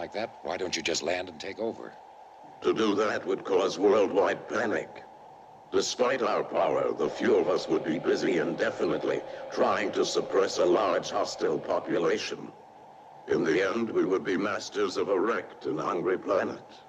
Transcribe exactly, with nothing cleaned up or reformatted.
like that, why don't you just land and take over? To do that would cause worldwide panic. Despite our power, the few of us would be busy indefinitely trying to suppress a large hostile population. In the end, we would be masters of a wrecked and hungry planet.